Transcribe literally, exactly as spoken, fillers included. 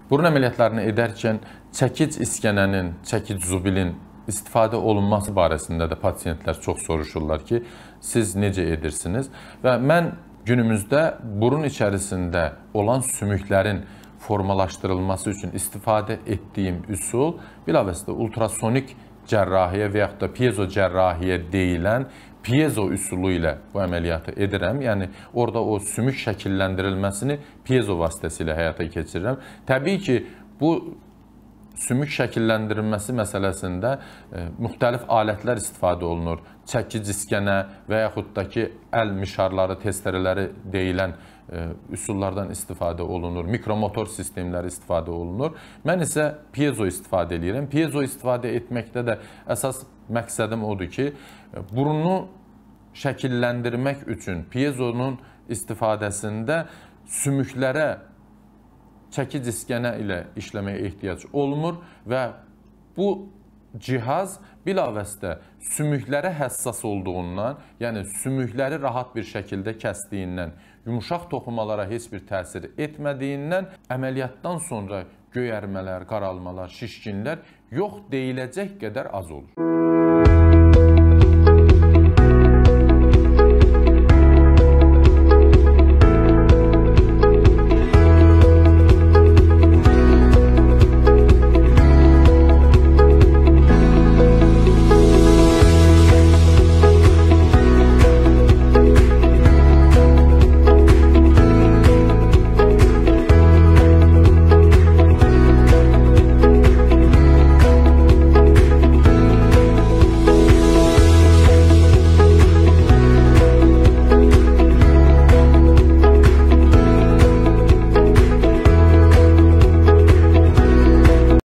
Burun əməliyyatlarını edərkən çəkic iskənənin, çəkic zubilin istifadə olunması barəsində də pasiyentlər çox soruşurlar ki, siz necə edirsiniz? Və mən günümüzdə burun içərisində olan sümüklərin formalaşdırılması üçün istifadə etdiyim üsul bilavasitə ultrasonik cərrahiyyə və yaxud da piezo cərrahiyyə deyilən piezo üsulu ilə bu əməliyyatı edirəm. Yəni, orada o sümük şəkilləndirilməsini piezo vasitəsilə həyata keçirirəm. Təbii ki, bu sümük şəkilləndirilməsi məsələsində e, müxtəlif alətlər istifadə olunur. Çəkic iskənə və yaxud da ki, əl mişarları, testerələri deyilən e, üsullardan istifadə olunur. Mikromotor sistemləri istifadə olunur. Mən isə piezo istifadə edirəm. Piezo istifadə etməkdə də əsas məqsədim odur ki, burunu şəkilləndirmək üçün piezonun istifadəsində sümüklərə çəkic iskənə ilə işləməyə ehtiyac olmur və bu cihaz bilavasitə sümüklərə həssas olduğundan, yəni sümükləri rahat bir şəkildə kəsdiyindən, yumuşaq toxumalara heç bir təsir etmədiyindən əməliyyatdan sonra göyərmələr, qaralmalar, şişkinlər yox deyiləcək qədər az olur.